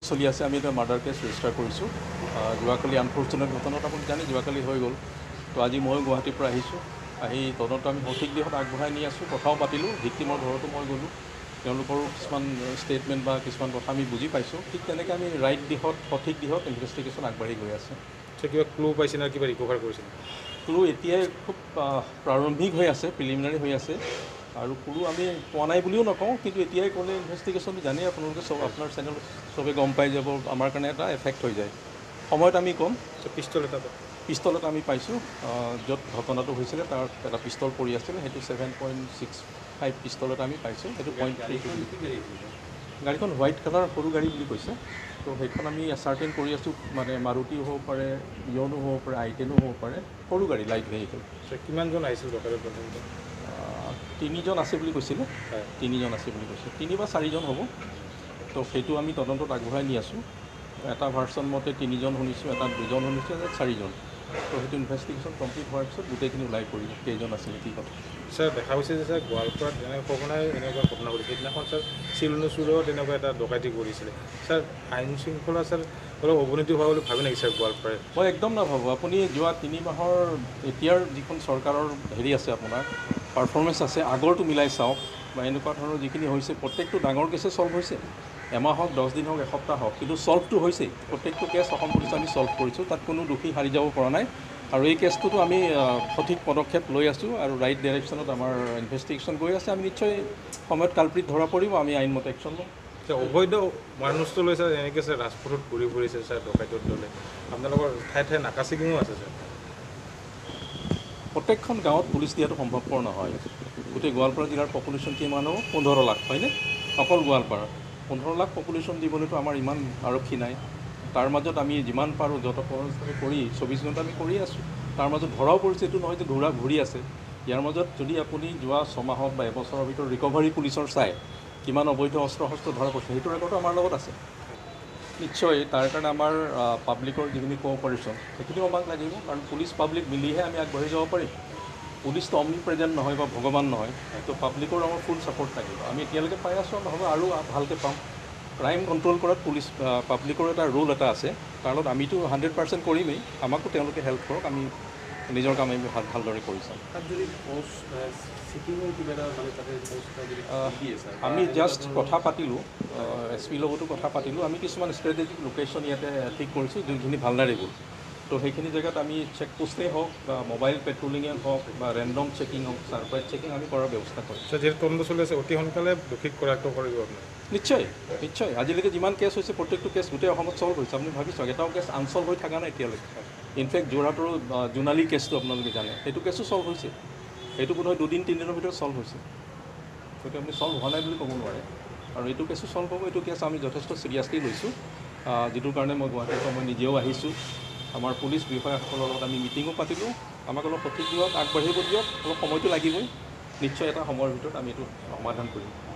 চলি আছে। আমি এটা মাৰ্ডাৰ কেছ ৰেজিষ্টাৰ কৰিছোঁ। যোৱাকালি আনফৰ্চুনেট ঘটনাত আপুনি জানি যোৱাকালি হৈ গ'ল। তো আজি মই গুৱাহাটীৰ পৰা আহিছোঁ। আহি তদন্ত আমি সঠিক দিশত আগবঢ়াই নি আছোঁ। কথাও পাতিলোঁ, ভিক্টিমৰ ঘৰতো মই গ'লোঁ। তেওঁলোকৰো কিছুমান ষ্টেটমেণ্ট বা কিছুমান কথা আমি বুজি পাইছোঁ। ঠিক তেনেকৈ আমি ৰাইট দিশত সঠিক দিশত ইনভেষ্টিগেশ্যন আগবাঢ়ি গৈ আছে। কিবা ক্লু পাইছে না কিবা ৰিকভাৰ কৰিছে? ক্লু এতিয়াই খুব প্ৰাৰম্ভিক হৈ আছে, প্ৰিলিমিনাৰী হৈ আছে। আৰু ক্লু আমি পোৱা নাই বুলিও নকওঁ, কিন্তু এতিয়াই ক'লে ইনভেষ্টিগেশ্যনটো জানেই আপোনালোকে চব, আপোনাৰ চেনেল চবে গম পাই যাব। আমাৰ কাৰণে এটা এফেক্ট হৈ যায়। সময়ত আমি ক'ম। পিষ্টল এটা আমি পাইছোঁ, য'ত ঘটনাটো হৈছিলে তাৰ এটা পিষ্টল পৰি আছিলে। সেইটো 7.65 পিষ্টল এটা আমি পাইছোঁ। সেইটো 0.3। গাড়ীখন হোৱাইট কালাৰ সৰু গাড়ী বুলি কৈছে। তো সেইখন আমি চাৰ্টেইন কৰি আছোঁ, মানে মাৰুতিও হ'ব পাৰে, ইয়নো হ'ব পাৰে, I10ও হ'ব পাৰে, সৰু গাড়ী, লাইট ভেহিকেল। কিমানজন আহিছিল? 3জন আছে বুলি কৈছিলে। 3জন আছে বুলি কৈছে, 3 বা 4জন হ'ব। তো সেইটো আমি তদন্তত আগবঢ়াই নি আছোঁ। এটা ভাৰ্চন মতে 3জন শুনিছোঁ, এটা 2জন শুনিছোঁ, এটা 4জন। তো সেইটো ইনভেষ্টিগেশ্যন কমপ্লিট হোৱাৰ পিছত গোটেইখিনি ওলাই পৰিব, কেইজন আছিলে, কি কথা। ছাৰ, দেখা গৈছে যে ছাৰ গোৱালপাৰাত সঘনাই এনেকুৱা ঘটনা ঘটিছে। সেইদিনাখন ছাৰ চিলনুচুৰেও তেনেকুৱা এটা ডকাইতি কৰিছিলে। ছাৰ, আইন শৃংখলা ছাৰ অলপ অৱনতি হোৱা বুলি ভাবে নেকি ছাৰ গোৱালপাৰাই? মই একদম নাভাবোঁ। আপুনি যোৱা 3 মাহৰ এতিয়াৰ যিখন চৰকাৰৰ হেৰি আছে, আপোনাৰ পাৰফৰ্মেঞ্চ আছে, আগৰটো মিলাই চাওক বা এনেকুৱা ধৰণৰ যিখিনি হৈছে, প্ৰত্যেকটো ডাঙৰ কেছে ছল্ভ হৈছে। এমাহ হওক, 10 দিন হওক, এসপ্তাহ হওক, কিন্তু ছল্ভটো হৈছেই। প্ৰত্যেকটো কেছ অসম পুলিচে আমি ছল্ভ কৰিছোঁ। তাত কোনো দোষী হাৰি যাব পৰা নাই। আৰু এই কেছটোতো আমি সঠিক পদক্ষেপ লৈ আছোঁ আৰু ৰাইট ডাইৰেকশ্যনত আমাৰ ইনভেষ্টিগেশ্যন গৈ আছে। আমি নিশ্চয় সময়ত কালপ্ৰিট ধৰা পৰিব, আমি আইনমতে একশ্যন ল'ম। অবৈধ মানুহ লৈ ছাৰ এনেকৈ ছাৰ ৰাজপথত ঘূৰি ফুৰিছে ছাৰ ডকাইতৰ দলে। আপোনালোকৰ ঠায়ে ঠায়ে নাকা চেকিঙো আছে ছাৰ। প্ৰত্যেকখন গাঁৱত পুলিচ দিয়াটো সম্ভৱপৰ নহয়। গোটেই গোৱালপাৰা জিলাৰ পপুলেশ্যন কিমান হ'ব? 15 লাখ, হয়নে? অকল গোৱালপাৰা 15 লাখ পপুলেশ্যন দিবলৈতো আমাৰ ইমান আৰক্ষী নাই। তাৰ মাজত আমি যিমান পাৰোঁ যত কৰি 24 ঘণ্টা আমি কৰি আছোঁ। তাৰ মাজত ধৰাও পৰিছে, এইটো নহয় যে ঘূৰি আছে। ইয়াৰ মাজত যদি আপুনি যোৱা 6 মাহত বা এবছৰৰ ভিতৰত ৰিকভাৰী পুলিচৰ চাই কিমান অবৈধ অস্ত্ৰ শস্ত্ৰ ধৰা পৰিছে, সেইটো ৰেকৰ্ডটো আমাৰ লগত আছে। নিশ্চয় তাৰ কাৰণে আমাৰ পাব্লিকৰ যিখিনি কোঅপাৰেশ্যন সেইখিনিও আমাক লাগিব, কাৰণ পুলিচ পাব্লিক মিলিহে আমি আগবাঢ়ি যাব পাৰিম। পুলিচটো অমনি প্ৰেজেণ্ট নহয় বা ভগৱান নহয়। তো পাব্লিকৰ আমাৰ ফুল ছাপৰ্ট লাগিব। আমি এতিয়ালৈকে পাই আছোঁ, নহ'ব আৰু ভালকৈ পাম। ক্ৰাইম কণ্ট্ৰল কৰাত পুলিচ পাব্লিকৰ এটা ৰোল এটা আছে। তাৰ লগত আমিতো 100% কৰিমেই, আমাকো তেওঁলোকে হেল্প কৰক। আমি নিজৰ কাম আমি ভালদৰে কৰি চাম। আমি জাষ্ট কথা পাতিলোঁ, SP লগতো কথা পাতিলোঁ। আমি কিছুমান ষ্ট্ৰেটেজিক লোকেশ্যন ইয়াতে ঠিক কৰিছোঁ, যোনখিনি ভালনাৰেবল। তো সেইখিনি জেগাত আমি চেক পোষ্টেই হওক বা মোবাইল পেট্ৰলিঙে হওক বা ৰেণ্ডম চেকিং হওক, ছাৰপ্ৰাইজ চেকিং আমি কৰাৰ ব্যৱস্থা কৰিছোঁ। যিহেতু তদন্ত চলি আছে, অতি সোনকালে দোষীক কৰায়ত্ব কৰিব আপোনাৰ? নিশ্চয় নিশ্চয়। আজিলৈকে যিমান কেছ হৈছে প্ৰত্যেকটো কেছ গোটেই অসমত ছল্ভ হৈছে। আপুনি ভাবি চাওক, এটাও কেছ আনছল্ভ হৈ থকা নাই এতিয়ালৈকে। ইনফেক্ট যোৰহাটৰ জোনালী কেছটো আপোনালোকে জানে, সেইটো কেছো ছল্ভ হৈছে। সেইটো বোধহয় 2-3 দিনৰ ভিতৰত ছল্ভ হৈছে। গতিকে আপুনি ছল্ভ হোৱা নাই বুলি ক'ব নোৱাৰে। আৰু এইটো কেছো ছল্ভ হ'ব। এইটো কেছ আমি যথেষ্ট ছিৰিয়াছলি লৈছোঁ, যিটোৰ কাৰণে মই গুৱাহাটীৰ পৰা মই নিজেও আহিছোঁ। আমাৰ পুলিচ বিষয়াসকলৰ লগত আমি মিটিঙো পাতিলোঁ। আমাক অলপ সঠিক দিয়ক, আগবাঢ়িব দিয়ক, অলপ সময়টো লাগিবই। নিশ্চয় এটা সময়ৰ ভিতৰত আমি এইটো সমাধান কৰিম।